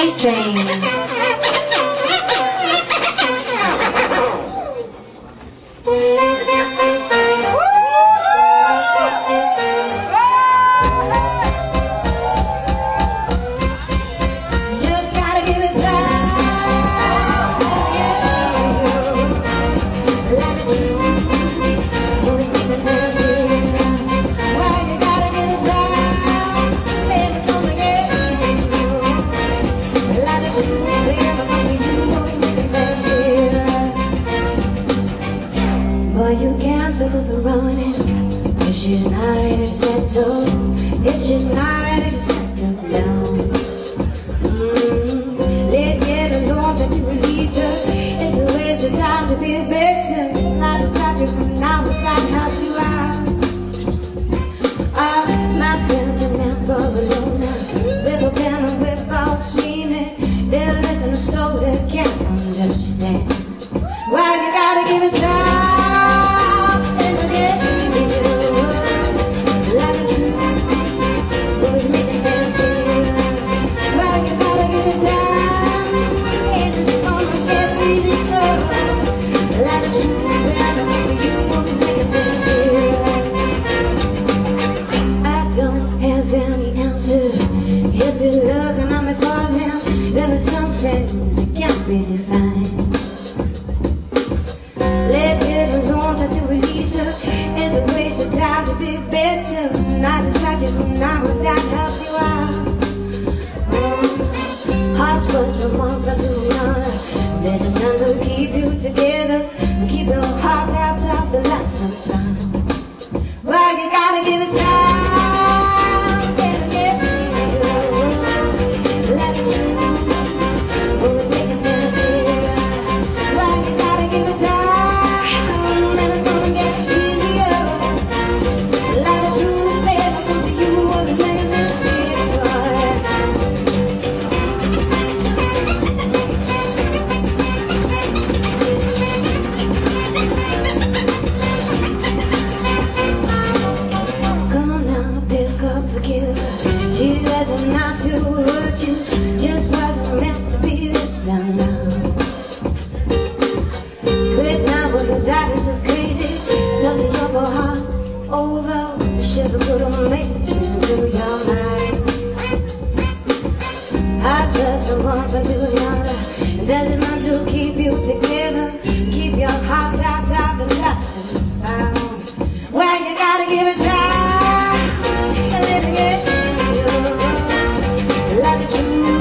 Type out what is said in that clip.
Night Train. But you can't stop her from running. If she's not ready to settle, if she's not ready to settle down, let alone try to release her. It's a waste of time to be better. I just got you from now, but that helps you out. My friends are never alone now. With a pen and without seeing it, they're listening to soul they can't understand. Why you gotta give it time? If you're looking at me for them, there are some things that can't be defined. Let it alone, try to release her. It's a waste of time to be better. I just got you from now, if that helps you out. Hearts burst from one friend to another. There's just none to keep you together and keep your heart out of the last of time. Well, you gotta give it time. She wasn't out to hurt you, just wasn't meant to be this down now. Quit now, but your dad is so crazy, touching up her heart over. The shiver couldn't make racing through your mind. Hearts rest from one friend to another, and there's just none to keep you together. Keep your heart out of the last that you found. Well, you gotta give it time, and then it gets like the truth.